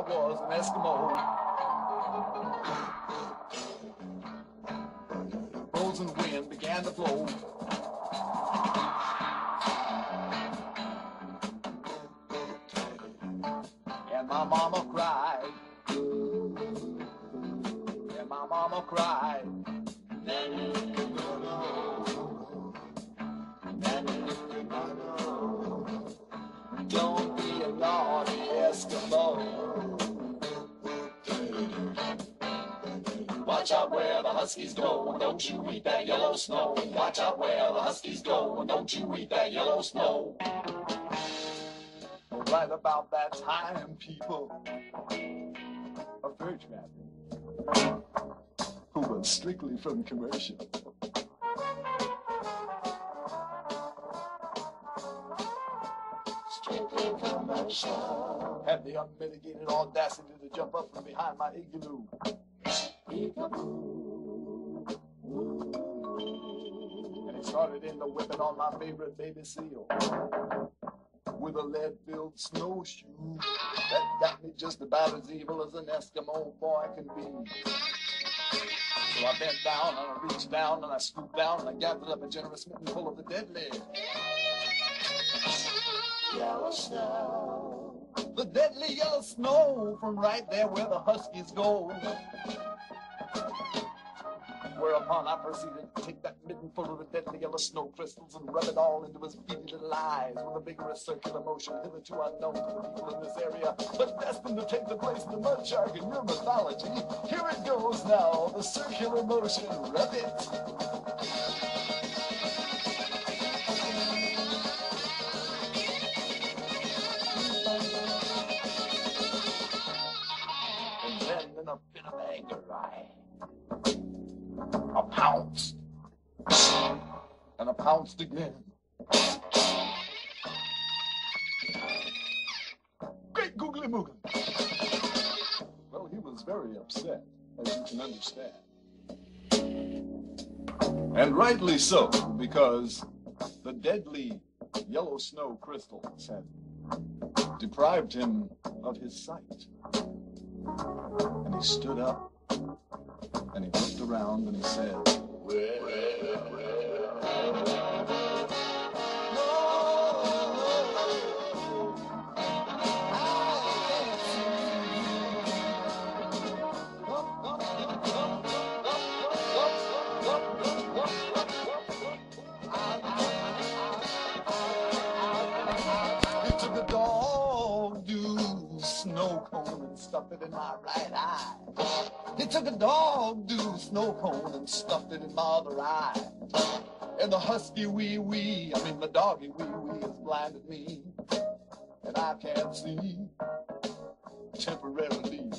was an Eskimo. Frozen wind began to blow. And my mama cried. And my mama cried. Nanny, no, no. Nanny, no, no. Don't be a naughty Eskimo. Watch out where the Huskies go, and don't you eat that yellow snow. Watch out where the Huskies go, and don't you eat that yellow snow. Right about that time, people, a Virgin man who was strictly from commercial had the unmitigated audacity to jump up from behind my igloo. And he started in the whipping on my favorite baby seal with a lead-filled snowshoe that got me just about as evil as an Eskimo boy can be. So I bent down and I reached down and I scooped down and I gathered up a generous mitten full of the deadly yellow snow. The deadly yellow snow from right there where the Huskies go. Whereupon I proceeded to take that mitten full of the deadly yellow snow crystals and rub it all into his beady little eyes with a vigorous circular motion hitherto unknown to the people in this area, but destined to take the place of the mud shark in your mythology. Here it goes now, the circular motion, rub it. And then in a bit of anger, I pounced. And I pounced again. Great googly moogly. Well, he was very upset, as you can understand. And rightly so, because the deadly yellow snow crystals had deprived him of his sight. And he stood up, and he looked around, and he said, snow cone and stuffed it in my right eye. He took a dog-do snow cone and stuffed it in my other eye. And the husky the doggy wee has blinded me. And I can't see temporarily.